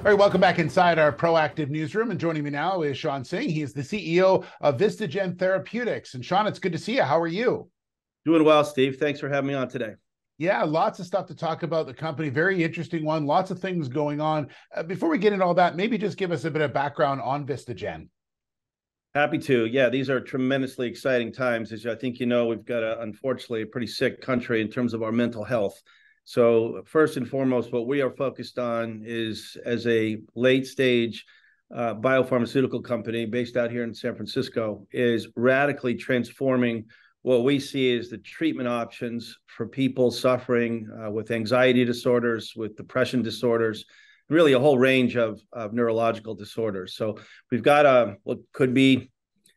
All right, welcome back inside our Proactive newsroom. And joining me now is Shawn Singh. He is the CEO of Vistagen Therapeutics. And Shawn, it's good to see you. How are you? Doing well, Steve. Thanks for having me on today. Yeah, lots of stuff to talk about the company. Very interesting one. Lots of things going on. Before we get into all that, maybe just give us a bit of background on Vistagen. Happy to. Yeah, these are tremendously exciting times. As I think you know, we've got, unfortunately, a pretty sick country in terms of our mental health. So first and foremost, what we are focused on is, as a late stage biopharmaceutical company based out here in San Francisco, is radically transforming what we see as the treatment options for people suffering with anxiety disorders, with depression disorders, really a whole range of neurological disorders. So we've got what could be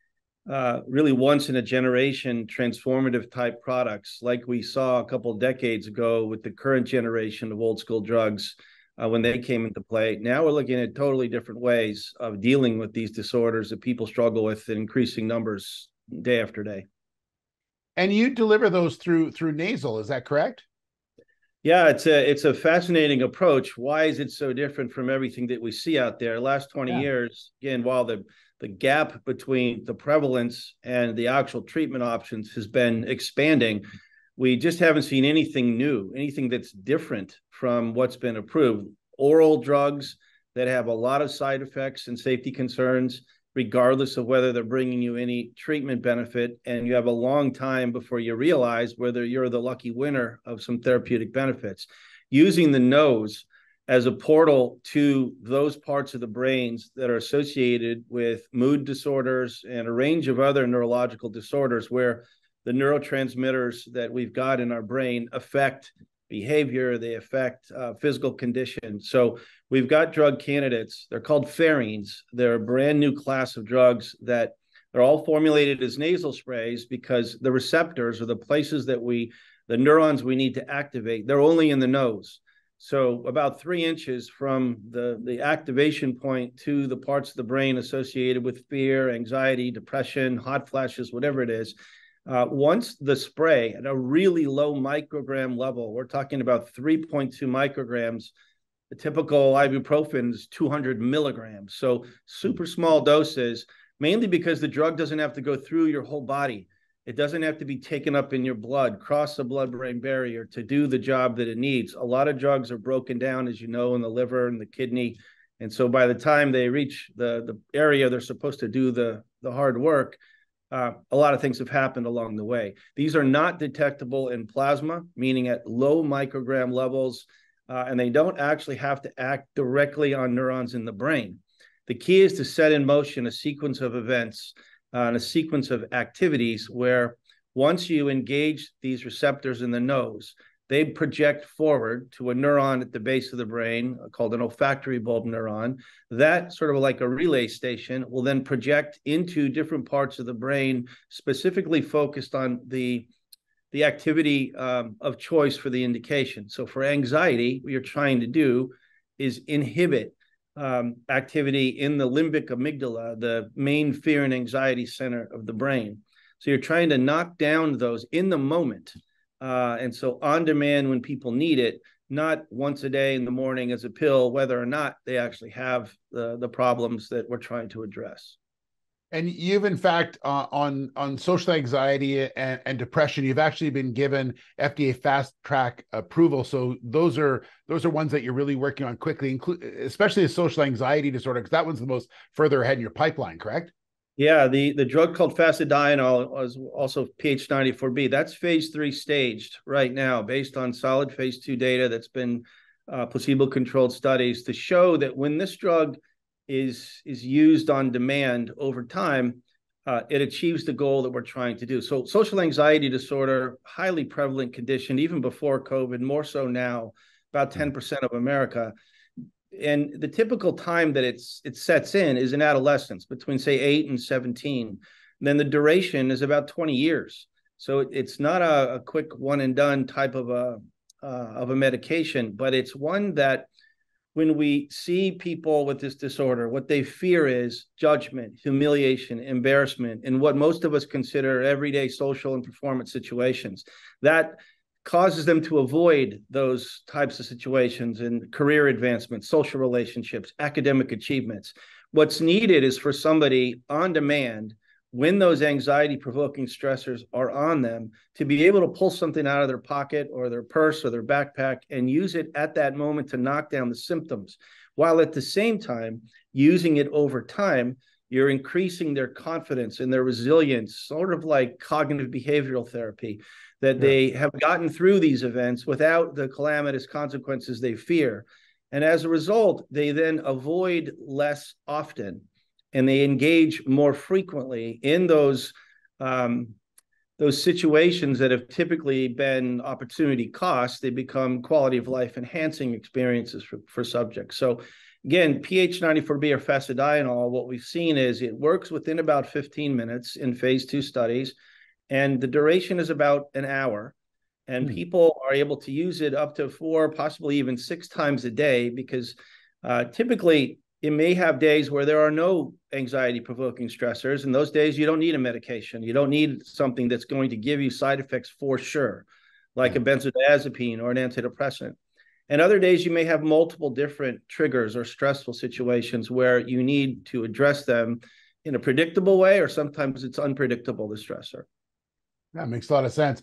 really once in a generation transformative type products like we saw a couple of decades ago with the current generation of old school drugs when they came into play. Now we're looking at totally different ways of dealing with these disorders that people struggle with in increasing numbers day after day. And you deliver those through Nasal, is that correct? Yeah, it's a fascinating approach. Why is it so different from everything that we see out there? Last 20 years, again, while the gap between the prevalence and the actual treatment options has been expanding, we just haven't seen anything new, anything that's different from what's been approved. Oral drugs that have a lot of side effects and safety concerns, regardless of whether they're bringing you any treatment benefit, and you have a long time before you realize whether you're the lucky winner of some therapeutic benefits. Using the nose as a portal to those parts of the brains that are associated with mood disorders and a range of other neurological disorders where the neurotransmitters that we've got in our brain affect behavior, they affect physical condition. So we've got drug candidates. They're called pherines. They're a brand new class of drugs that they're all formulated as nasal sprays because the receptors, or the places that the neurons we need to activate, they're only in the nose. So about 3 inches from the activation point to the parts of the brain associated with fear, anxiety, depression, hot flashes, whatever it is, once the spray at a really low microgram level, we're talking about 3.2 micrograms, the typical ibuprofen is 200 milligrams. So super small doses, mainly because the drug doesn't have to go through your whole body. It doesn't have to be taken up in your blood, cross the blood-brain barrier to do the job that it needs. A lot of drugs are broken down, as you know, in the liver and the kidney. And so by the time they reach the area they're supposed to do the hard work, a lot of things have happened along the way. These are not detectable in plasma, meaning at low microgram levels, and they don't actually have to act directly on neurons in the brain. The key is to set in motion a sequence of events and a sequence of activities where once you engage these receptors in the nose, they project forward to a neuron at the base of the brain called an olfactory bulb neuron. That, sort of like a relay station, will then project into different parts of the brain, specifically focused on the activity of choice for the indication. So for anxiety, what you're trying to do is inhibit activity in the limbic amygdala, the main fear and anxiety center of the brain. So you're trying to knock down those in the moment. And so on demand when people need it, not once a day in the morning as a pill, whether or not they actually have the problems that we're trying to address. And you've, in fact, on social anxiety and depression, you've actually been given FDA Fast Track approval. So those are ones that you're really working on quickly, especially the social anxiety disorder, because that one's the most further ahead in your pipeline, correct? Yeah, the drug called fasedienol is also PH94B. That's phase 3 staged right now based on solid phase 2 data that's been placebo-controlled studies to show that when this drug is used on demand over time, it achieves the goal that we're trying to do. So social anxiety disorder, highly prevalent condition, even before COVID, more so now, about 10% of America. And the typical time that it sets in is in adolescence, between, say, 8 and 17. And then the duration is about 20 years. So it's not a quick one and done type of a medication, but it's one that when we see people with this disorder, what they fear is judgment, humiliation, embarrassment, and what most of us consider everyday social and performance situations. That causes them to avoid those types of situations in career advancement, social relationships, academic achievements. What's needed is for somebody on demand, when those anxiety-provoking stressors are on them, to be able to pull something out of their pocket or their purse or their backpack and use it at that moment to knock down the symptoms, while at the same time using it over time. You're increasing their confidence and their resilience, sort of like cognitive behavioral therapy, that they have gotten through these events without the calamitous consequences they fear. And as a result, they then avoid less often, and they engage more frequently in those situations that have typically been opportunity costs. They become quality of life enhancing experiences for subjects. So again, PH94B or fasedienol, what we've seen is it works within about 15 minutes in phase 2 studies, and the duration is about an hour. And people are able to use it up to 4, possibly even 6 times a day, because typically it may have days where there are no anxiety-provoking stressors. And those days, you don't need a medication. You don't need something that's going to give you side effects for sure, like a benzodiazepine or an antidepressant. And other days, you may have multiple different triggers or stressful situations where you need to address them in a predictable way, or sometimes it's unpredictable, the stressor. That makes a lot of sense.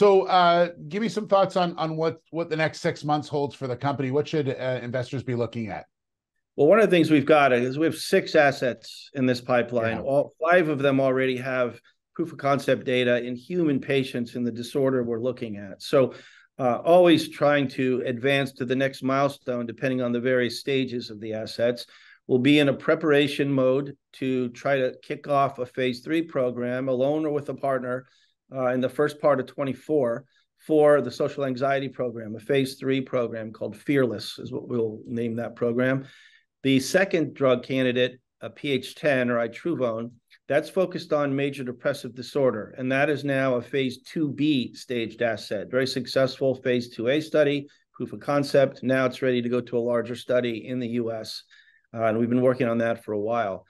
So give me some thoughts on what the next 6 months holds for the company. What should investors be looking at? Well, one of the things we've got is we have 6 assets in this pipeline. All 5 of them already have proof of concept data in human patients in the disorder we're looking at. So always trying to advance to the next milestone, depending on the various stages of the assets. We'll be in a preparation mode to try to kick off a phase 3 program, alone or with a partner, in the first part of 24 for the social anxiety program, a phase 3 program called Fearless is what we'll name that program. The second drug candidate, a PH10 or itruvone, that's focused on major depressive disorder. And that is now a phase 2B staged asset, very successful phase 2A study, proof of concept. Now it's ready to go to a larger study in the US. And we've been working on that for a while.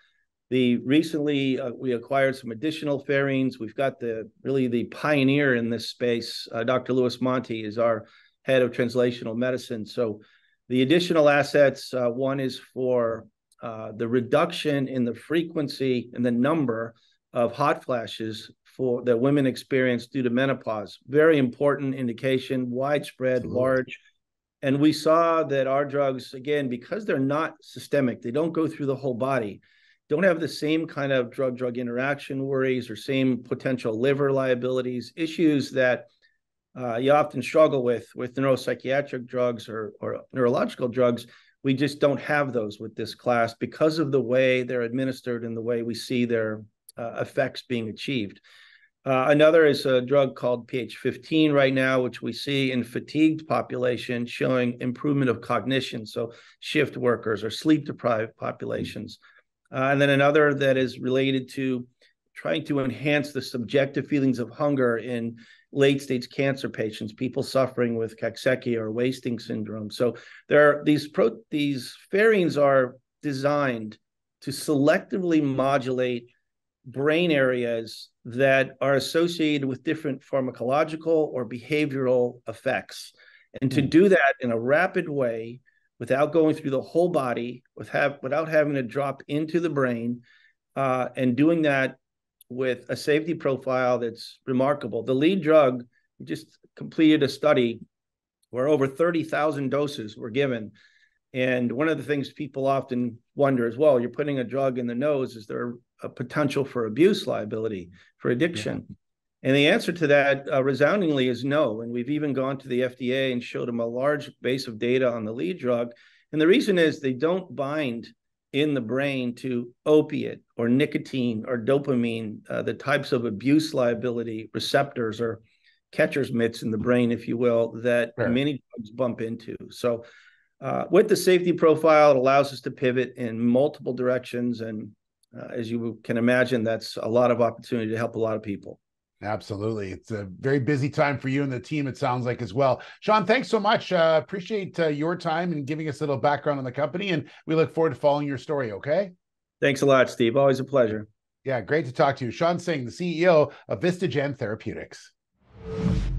Recently, we acquired some additional pherines. We've got the pioneer in this space. Dr. Louis Monti is our head of translational medicine. So the additional assets, one is for the reduction in the frequency and the number of hot flashes that women experience due to menopause. Very important indication, widespread, large. And we saw that our drugs, again, because they're not systemic, they don't go through the whole body, don't have the same kind of drug-drug interaction worries or same potential liver liabilities, issues that you often struggle with neuropsychiatric drugs or neurological drugs. We just don't have those with this class because of the way they're administered and the way we see their effects being achieved. Another is a drug called PH15 right now, which we see in fatigued population showing improvement of cognition, so shift workers or sleep-deprived populations. And then another that is related to trying to enhance the subjective feelings of hunger in late-stage cancer patients, people suffering with cachexia or wasting syndrome. So there are these pherines are designed to selectively modulate brain areas that are associated with different pharmacological or behavioral effects. And to do that in a rapid way, without going through the whole body, without having to drop into the brain, and doing that with a safety profile that's remarkable. The lead drug, we just completed a study where over 30,000 doses were given. And one of the things people often wonder is, well, you're putting a drug in the nose, is there a potential for abuse liability, for addiction? Yeah. And the answer to that resoundingly is no. And we've even gone to the FDA and showed them a large base of data on the lead drug. And the reason is they don't bind in the brain to opiate or nicotine or dopamine, the types of abuse liability receptors or catcher's mitts in the brain, if you will, that many drugs bump into. So with the safety profile, it allows us to pivot in multiple directions. And as you can imagine, that's a lot of opportunity to help a lot of people. Absolutely. It's a very busy time for you and the team, it sounds like, as well. Shawn, thanks so much. Appreciate your time and giving us a little background on the company, and we look forward to following your story, okay? Thanks a lot, Steve. Always a pleasure. Yeah, great to talk to you. Shawn Singh, the CEO of Vistagen Therapeutics.